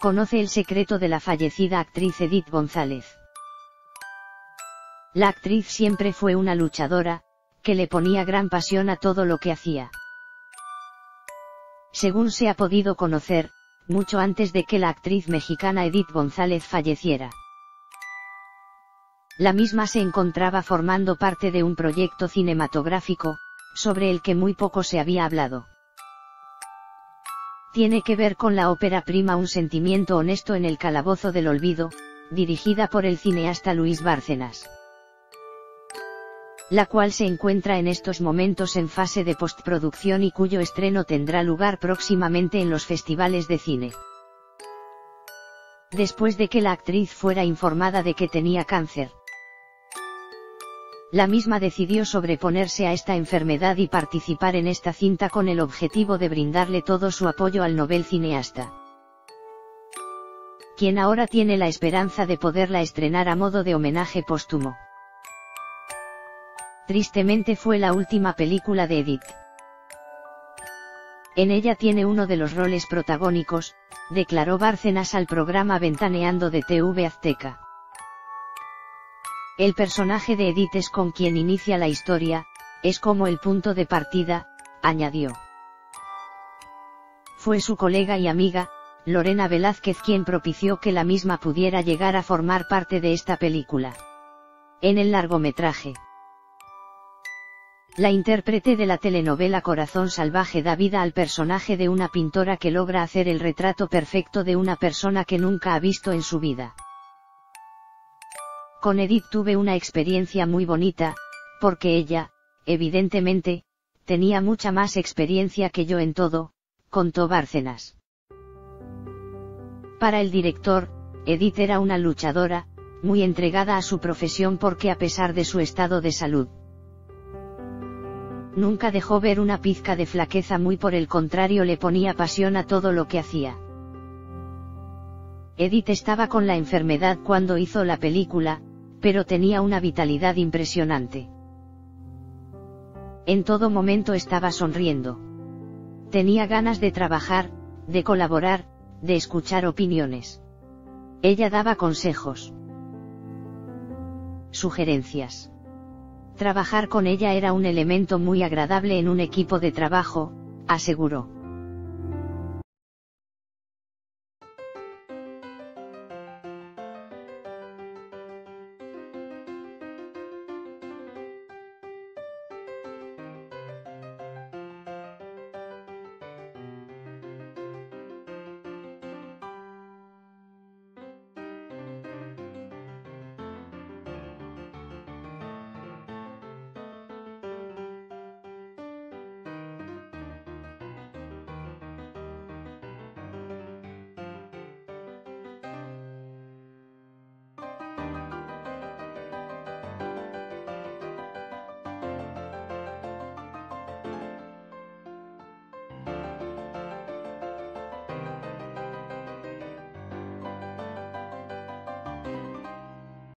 conoce el secreto de la fallecida actriz Edith González. La actriz siempre fue una luchadora, que le ponía gran pasión a todo lo que hacía. Según se ha podido conocer, mucho antes de que la actriz mexicana Edith González falleciera, la misma se encontraba formando parte de un proyecto cinematográfico, sobre el que muy poco se había hablado. Tiene que ver con la ópera prima Un sentimiento honesto en el calabozo del olvido, dirigida por el cineasta Luis Bárcenas, la cual se encuentra en estos momentos en fase de postproducción y cuyo estreno tendrá lugar próximamente en los festivales de cine. Después de que la actriz fuera informada de que tenía cáncer, la misma decidió sobreponerse a esta enfermedad y participar en esta cinta con el objetivo de brindarle todo su apoyo al novel cineasta, quien ahora tiene la esperanza de poderla estrenar a modo de homenaje póstumo. Tristemente fue la última película de Edith. En ella tiene uno de los roles protagónicos, declaró Bárcenas al programa Ventaneando de TV Azteca. El personaje de Edith es con quien inicia la historia, es como el punto de partida, añadió. Fue su colega y amiga, Lorena Velázquez, quien propició que la misma pudiera llegar a formar parte de esta película. En el largometraje, la intérprete de la telenovela Corazón Salvaje da vida al personaje de una pintora que logra hacer el retrato perfecto de una persona que nunca ha visto en su vida. Con Edith tuve una experiencia muy bonita, porque ella, evidentemente, tenía mucha más experiencia que yo en todo, contó Bárcenas. Para el director, Edith era una luchadora, muy entregada a su profesión porque a pesar de su estado de salud, nunca dejó ver una pizca de flaqueza, muy por el contrario le ponía pasión a todo lo que hacía. Edith estaba con la enfermedad cuando hizo la película, pero tenía una vitalidad impresionante. En todo momento estaba sonriendo. Tenía ganas de trabajar, de colaborar, de escuchar opiniones. Ella daba consejos, sugerencias. Trabajar con ella era un elemento muy agradable en un equipo de trabajo, aseguró.